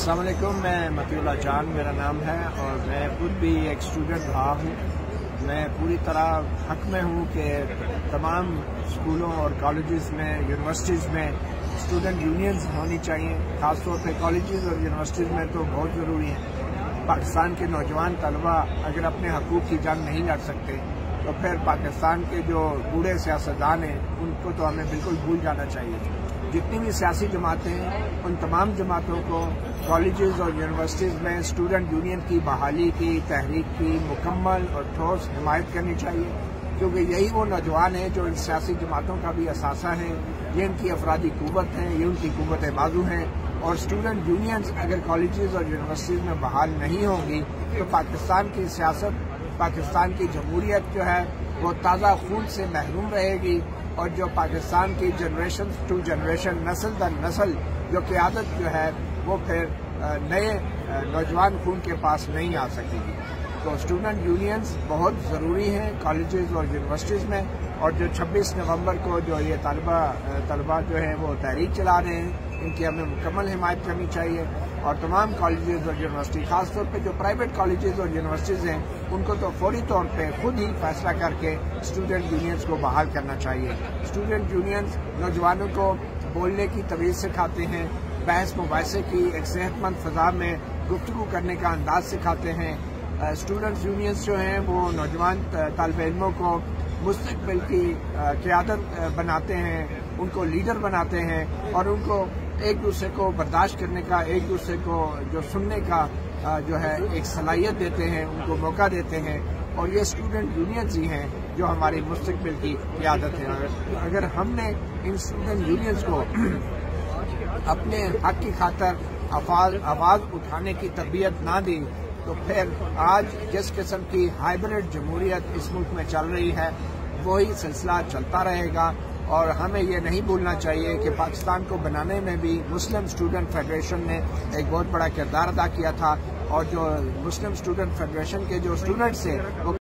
अस्सलाम वालेकुम। मैं मतीउल्लाह जान मेरा नाम है और मैं खुद भी एक स्टूडेंट रहा हूँ। मैं पूरी तरह हक में हूँ कि तमाम स्कूलों और कॉलेजेस में, यूनिवर्सिटीज़ में स्टूडेंट यूनियंस होनी चाहिए। ख़ासतौर पे कॉलेजेस और यूनिवर्सिटीज़ में तो बहुत ज़रूरी है। पाकिस्तान के नौजवान तलबा अगर अपने हकूक़ की जंग नहीं लड़ सकते तो फिर पाकिस्तान के जो बूढ़े सियासतदान हैं उनको तो हमें बिल्कुल भूल जाना चाहिए। जितनी भी सियासी जमातें हैं उन तमाम जमातों को कॉलेजेस और यूनिवर्सिटीज़ में स्टूडेंट यूनियन की बहाली की, तहरीक की मुकम्मल और ठोस हिमायत करनी चाहिए, क्योंकि यही वो नौजवान हैं जो इन सियासी जमातों का भी असासा है, ये इनकी अफरादी कुव्वत है, ये उनकी कुव्वत बाजू हैं। और स्टूडेंट यूनियंस अगर कॉलेजेस और यूनिवर्सिटीज़ में बहाल नहीं होंगी तो पाकिस्तान की सियासत, पाकिस्तान की जमहूरियत जो है वो ताज़ा खून से महरूम रहेगी और जो पाकिस्तान की जनरेशन टू जनरेशन, नस्ल दर नस्ल जो क़यादत जो है वो फिर नए नौजवान खून के पास नहीं आ सकेगी। तो स्टूडेंट यूनियंस बहुत ज़रूरी हैं कॉलेजेस और यूनिवर्सिटीज़ में। और जो 26 नवंबर को जो ये तलबा जो है वो तहरीक चला रहे हैं, इनकी हमें मुकम्मल हिमायत करनी चाहिए। और तमाम कॉलेजेस और यूनिवर्सिटी, खासतौर पे जो प्राइवेट कॉलेजेस और यूनिवर्सिटीज़ हैं, उनको तो फौरी तौर पे खुद ही फैसला करके स्टूडेंट यूनियंस को बहाल करना चाहिए। स्टूडेंट यूनियंस नौजवानों को बोलने की तमीज़ सिखाते हैं, बहस मुबाहिसे की एक सेहतमंद फ़ज़ा में गुफ्तगू करने का अंदाज सिखाते हैं। स्टूडेंट्स यूनियंस जो हैं वो नौजवान तालिब इल्मों को मुस्तक़बिल की क़यादत बनाते हैं, उनको लीडर बनाते हैं और उनको एक दूसरे को बर्दाश्त करने का, एक दूसरे को जो सुनने का जो है एक सलाहियत देते हैं, उनको मौका देते हैं। और ये स्टूडेंट यूनियंस ही हैं जो हमारी मुस्तक़बिल की क़यादत है। अगर हमने इन स्टूडेंट यूनियंस को अपने हक़ की खातर आवाज़ उठाने की तरबियत ना दी तो फिर आज जिस किस्म की हाइब्रिड जमहूरियत इस मुल्क में चल रही है वही सिलसिला चलता रहेगा। और हमें ये नहीं भूलना चाहिए कि पाकिस्तान को बनाने में भी मुस्लिम स्टूडेंट फेडरेशन ने एक बहुत बड़ा किरदार अदा किया था और जो मुस्लिम स्टूडेंट फेडरेशन के जो स्टूडेंट्स थे वो